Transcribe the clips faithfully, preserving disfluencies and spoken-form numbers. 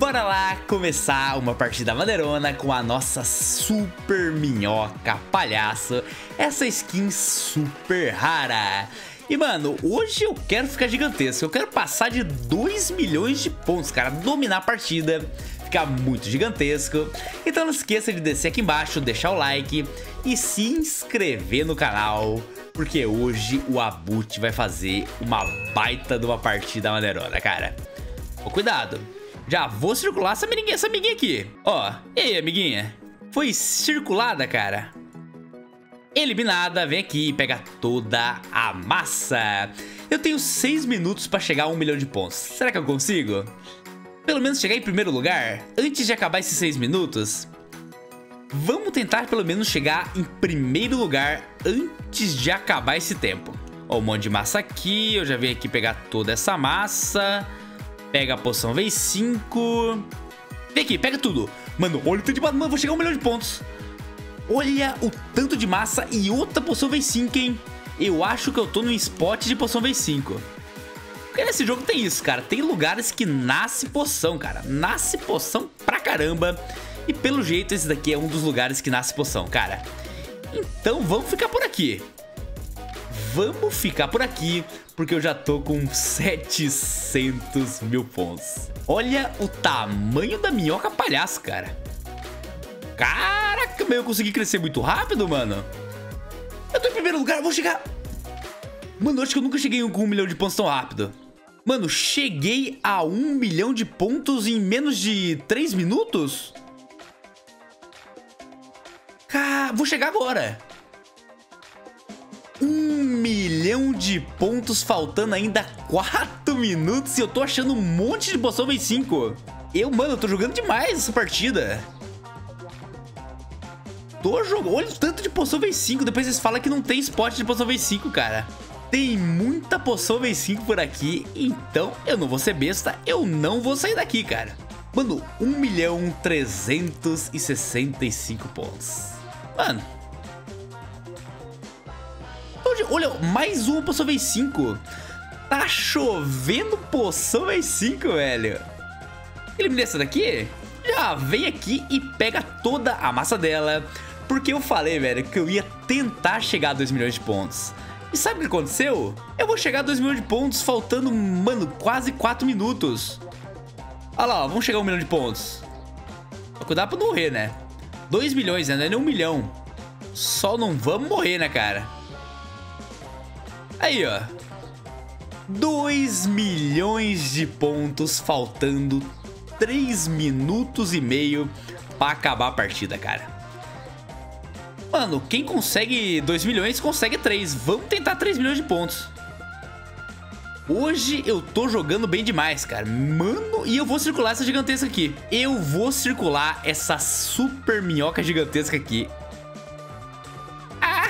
bora lá começar uma partida maneirona com a nossa super minhoca palhaço, essa skin super rara. E mano, hoje eu quero ficar gigantesco, eu quero passar de dois milhões de pontos, cara, dominar a partida, ficar muito gigantesco. Então não esqueça de descer aqui embaixo, deixar o like e se inscrever no canal, porque hoje o Abut vai fazer uma baita de uma partida maneirona, cara. Ô, cuidado, já vou circular essa amiguinha, essa amiguinha aqui. Ó, e aí, amiguinha? Foi circulada, cara. Eliminada, vem aqui e pega toda a massa. Eu tenho seis minutos pra chegar a um milhão de pontos. Será que eu consigo? Pelo menos chegar em primeiro lugar, antes de acabar esses seis minutos. Vamos tentar pelo menos chegar em primeiro lugar antes de acabar esse tempo. Ó, um monte de massa aqui, eu já venho aqui pegar toda essa massa. Pega a poção V cinco. Vem aqui, pega tudo. Mano, olha o tanto de massa, mano, vou chegar a um milhão de pontos. Olha o tanto de massa e outra poção V cinco, hein? Eu acho que eu tô no spot de poção V cinco. Porque nesse jogo tem isso, cara. Tem lugares que nasce poção, cara. Nasce poção pra caramba. E pelo jeito esse daqui é um dos lugares que nasce poção, cara. Então vamos ficar por aqui. Vamos ficar por aqui, porque eu já tô com setecentos mil pontos. Olha o tamanho da minhoca palhaço, cara. Caraca, meu, eu consegui crescer muito rápido, mano. Eu tô em primeiro lugar, eu vou chegar... Mano, eu acho que eu nunca cheguei com um milhão de pontos tão rápido. Mano, cheguei a um milhão de pontos em menos de três minutos? Cara, vou chegar agora. Um milhão de pontos, faltando ainda quatro minutos e eu tô achando um monte de poção V cinco. Eu, mano, eu tô jogando demais essa partida. Tô jogando... Olha o tanto de poção V cinco. Depois vocês falam que não tem spot de poção V cinco, cara. Tem muita poção V cinco por aqui. Então eu não vou ser besta. Eu não vou sair daqui, cara. Mano, um milhão trezentos e sessenta e cinco pontos. Mano. Olha, mais uma poção V cinco. Tá chovendo poção V cinco, velho. Eliminei essa daqui. Já vem aqui e pega toda a massa dela. Porque eu falei, velho, que eu ia tentar chegar a dois milhões de pontos. E sabe o que aconteceu? Eu vou chegar a dois milhões de pontos faltando, mano, quase quatro minutos. Olha lá, ó, vamos chegar a um milhão de pontos. Só cuidado pra não morrer, né? dois milhões, né? Não é nem um milhão. Só não vamos morrer, né, cara? Aí, ó. dois milhões de pontos faltando três minutos e meio pra acabar a partida, cara. Mano, quem consegue dois milhões consegue três. Vamos tentar três milhões de pontos. Hoje eu tô jogando bem demais, cara. Mano, e eu vou circular essa gigantesca aqui. Eu vou circular essa super minhoca gigantesca aqui. Ah.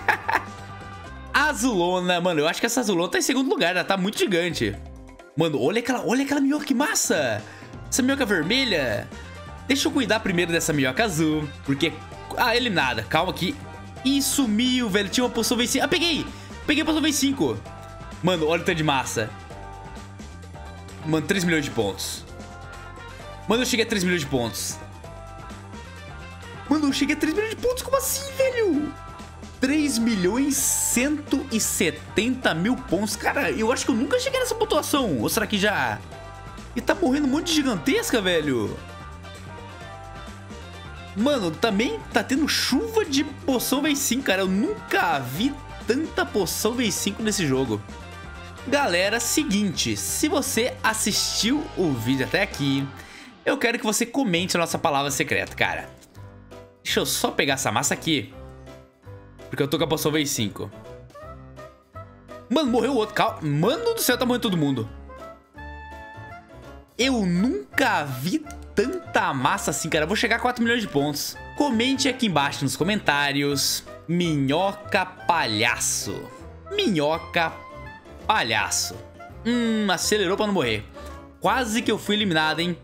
Azulona. Mano, eu acho que essa azulona tá em segundo lugar. Ela tá muito gigante. Mano, olha aquela, olha aquela minhoca, que massa. Essa minhoca vermelha. Deixa eu cuidar primeiro dessa minhoca azul, porque... Ah, eliminada. Calma aqui. Ih, sumiu, velho. Tinha uma poção V cinco. Ah, peguei. Peguei a poção V cinco. Mano, olha o tanto de massa. Mano, três milhões de pontos. Mano, eu cheguei a três milhões de pontos. Mano, eu cheguei a três milhões de pontos. Como assim, velho? três milhões cento e setenta mil pontos. Cara, eu acho que eu nunca cheguei nessa pontuação. Ou será que já... E tá morrendo um monte de gigantesca, velho. Mano, também tá tendo chuva de poção V cinco, cara. Eu nunca vi tanta poção V cinco nesse jogo. Galera, seguinte, se você assistiu o vídeo até aqui, eu quero que você comente a nossa palavra secreta, cara. Deixa eu só pegar essa massa aqui, porque eu tô com a poção V cinco. Mano, morreu o outro. Calma. Mano do céu, tá morrendo todo mundo. Eu nunca vi tanta massa assim, cara. Eu vou chegar a quatro milhões de pontos. Comente aqui embaixo nos comentários. Minhoca palhaço. Minhoca palhaço. Hum, acelerou pra não morrer. Quase que eu fui eliminado, hein?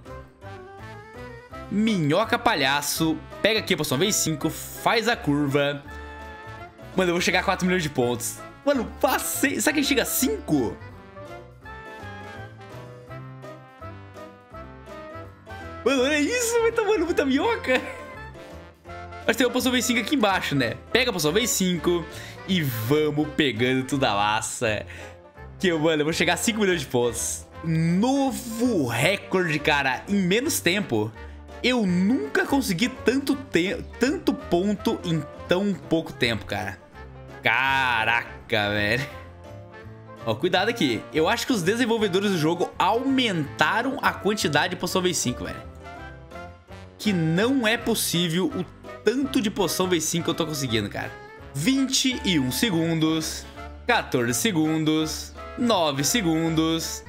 Minhoca palhaço. Pega aqui a poção V cinco. Faz a curva. Mano, eu vou chegar a quatro milhões de pontos. Mano, passei. Será que chega a cinco? Mano, olha isso, vai tomando muita minhoca. Mas tem uma poção V cinco aqui embaixo, né? Pega a poção V cinco e vamos pegando toda a massa. Que eu, mano, eu vou chegar a cinco milhões de pontos. Novo recorde, cara. Em menos tempo. Eu nunca consegui tanto, te tanto ponto em tão pouco tempo, cara. Caraca, velho. Ó, cuidado aqui. Eu acho que os desenvolvedores do jogo aumentaram a quantidade de poção V cinco, velho. Que não é possível o tanto de poção V cinco que eu tô conseguindo, cara. vinte e um segundos. quatorze segundos. nove segundos.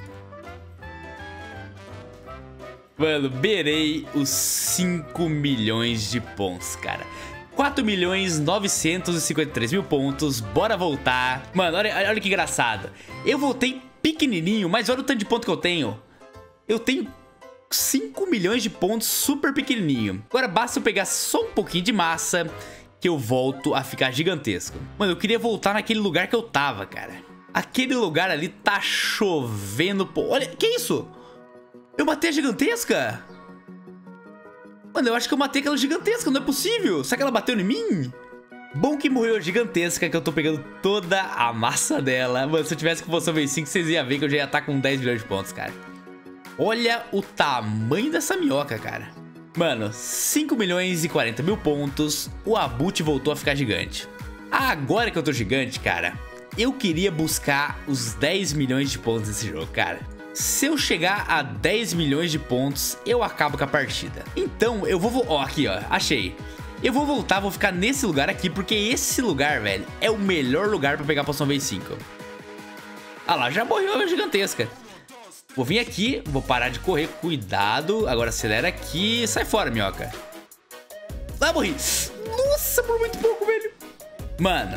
Mano, beirei os cinco milhões de pontos, cara. quatro milhões novecentos e cinquenta e três mil pontos. Bora voltar. Mano, olha, olha que engraçado. Eu voltei pequenininho, mas olha o tanto de ponto que eu tenho. Eu tenho cinco milhões de pontos super pequenininho. Agora basta eu pegar só um pouquinho de massa que eu volto a ficar gigantesco. Mano, eu queria voltar naquele lugar que eu tava, cara. Aquele lugar ali tá chovendo. Pô, olha, que isso? Eu matei a gigantesca? Mano, eu acho que eu matei aquela gigantesca, não é possível. Será que ela bateu em mim? Bom que morreu a gigantesca, que eu tô pegando toda a massa dela. Mano, se eu tivesse com poção V cinco, vocês iam ver que eu já ia estar com dez milhões de pontos, cara. Olha o tamanho dessa minhoca, cara. Mano, cinco milhões e quarenta mil pontos. O Abut voltou a ficar gigante. Agora que eu tô gigante, cara, eu queria buscar os dez milhões de pontos nesse jogo, cara. Se eu chegar a dez milhões de pontos, eu acabo com a partida. Então, eu vou... Ó, aqui, ó. Achei. Eu vou voltar, vou ficar nesse lugar aqui, porque esse lugar, velho, é o melhor lugar pra pegar a poção V cinco. Ah lá, já morreu a gigantesca. Vou vir aqui, vou parar de correr. Cuidado. Agora acelera aqui. Sai fora, minhoca. Ah, morri. Nossa, por muito pouco, velho. Mano...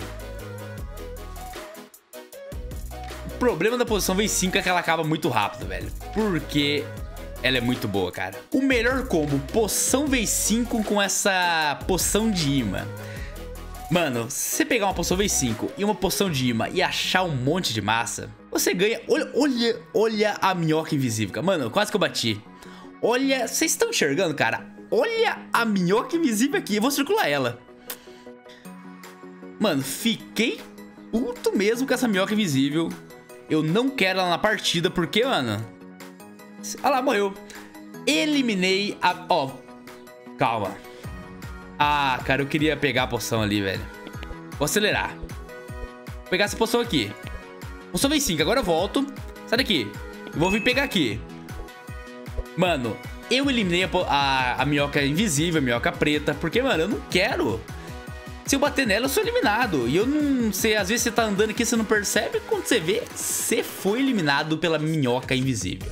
O problema da poção V cinco é que ela acaba muito rápido, velho. Porque ela é muito boa, cara. O melhor combo, poção V cinco com essa poção de imã. Mano, se você pegar uma poção V cinco e uma poção de imã e achar um monte de massa, você ganha... Olha, olha, olha a minhoca invisível, cara. Mano, quase que eu bati. Olha, vocês estão enxergando, cara? Olha a minhoca invisível aqui. Eu vou circular ela. Mano, fiquei puto mesmo com essa minhoca invisível. Eu não quero ela na partida, porque, mano... Olha lá, morreu. Eliminei a... Ó, calma. Ah, cara, eu queria pegar a poção ali, velho. Vou acelerar. Vou pegar essa poção aqui. Poção V cinco, agora eu volto. Sai daqui. Eu vou vir pegar aqui. Mano, eu eliminei a, a, a minhoca invisível, a minhoca preta, porque, mano, eu não quero... Se eu bater nela, eu sou eliminado. E eu não sei, às vezes você tá andando aqui, você não percebe. Quando você vê, você foi eliminado pela minhoca invisível.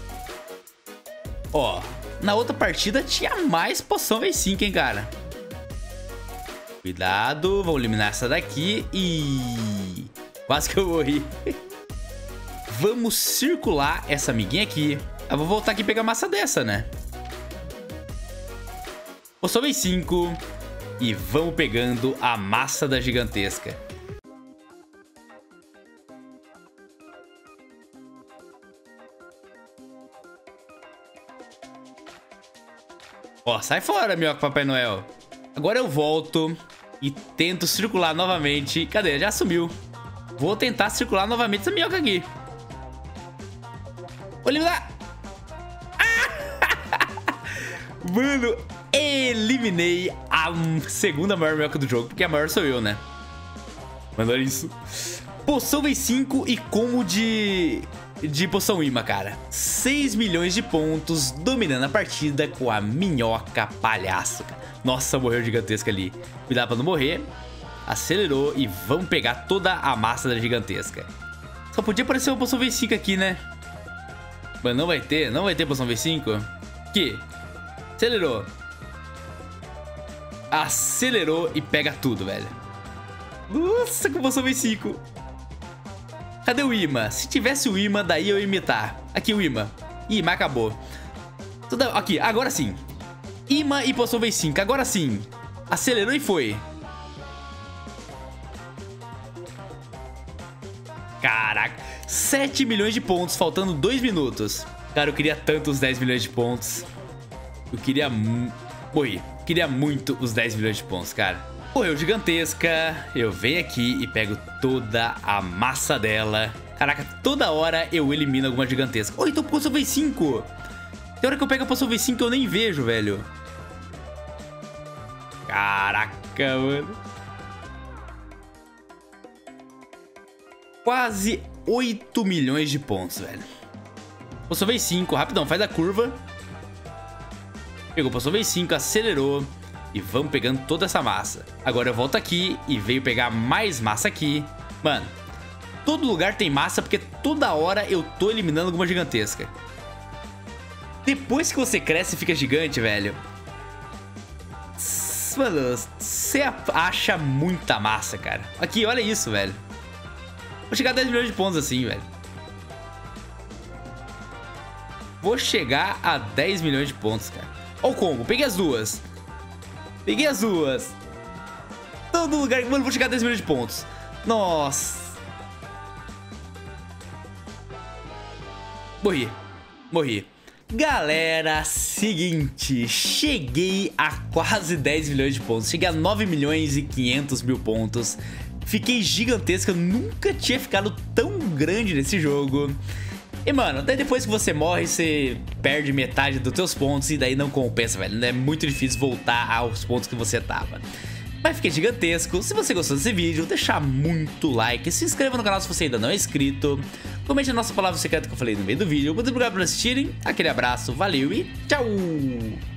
Ó, na outra partida tinha mais poção V cinco, hein, cara. Cuidado, vou eliminar essa daqui. E quase que eu morri. Vamos circular essa amiguinha aqui. Eu vou voltar aqui e pegar massa dessa, né? Poção V cinco. E vamos pegando a massa da gigantesca. Ó, sai fora, minhoca Papai Noel. Agora eu volto e tento circular novamente. Cadê? Já sumiu. Vou tentar circular novamente essa minhoca aqui. Vou eliminar. Ah! Mano, eliminei a segunda maior minhoca do jogo, porque a maior sou eu, né? Mano, olha isso. Poção V cinco e combo de... de poção imã, cara. seis milhões de pontos, dominando a partida com a minhoca palhaço, cara. Nossa, morreu gigantesca ali. Cuidado pra não morrer. Acelerou e vamos pegar toda a massa da gigantesca. Só podia aparecer uma poção V cinco aqui, né? Mas não vai ter, não vai ter poção V cinco. Aqui. Acelerou. Acelerou e pega tudo, velho. Nossa, com poção V cinco. Cadê o imã? Se tivesse o imã, daí eu ia imitar. Aqui o imã. Imã acabou. Tudo aqui, agora sim. Imã e poção V cinco, agora sim. Acelerou e foi. Caraca, sete milhões de pontos, faltando dois minutos. Cara, eu queria tanto os dez milhões de pontos. Eu queria... Morri. Queria muito os dez milhões de pontos, cara. Morreu gigantesca. Eu venho aqui e pego toda a massa dela. Caraca, toda hora eu elimino alguma gigantesca. Oh, então poção V cinco. Tem hora que eu pego a poção V cinco eu nem vejo, velho. Caraca, mano. Quase oito milhões de pontos, velho. Poção V cinco, rapidão, faz a curva. Pegou poção V cinco, acelerou. E vamos pegando toda essa massa. Agora eu volto aqui e veio pegar mais massa aqui. Mano, todo lugar tem massa porque toda hora eu tô eliminando alguma gigantesca. Depois que você cresce e fica gigante, velho, mano, você acha muita massa, cara. Aqui, olha isso, velho. Vou chegar a dez milhões de pontos assim, velho. Vou chegar a dez milhões de pontos, cara. Olha o combo, peguei as duas. Peguei as duas. Todo lugar, mano, vou chegar a dez milhões de pontos. Nossa. Morri. Morri. Galera, seguinte, cheguei a quase dez milhões de pontos. Cheguei a nove milhões e quinhentos mil pontos. Fiquei gigantesca, eu nunca tinha ficado tão grande nesse jogo. E mano, daí depois que você morre, você perde metade dos teus pontos e daí não compensa, velho. É muito difícil voltar aos pontos que você tava. Mas fiquei gigantesco. Se você gostou desse vídeo, deixa muito like, se inscreva no canal se você ainda não é inscrito, comente a nossa palavra secreta que eu falei no meio do vídeo. Muito obrigado por assistirem, aquele abraço, valeu e tchau!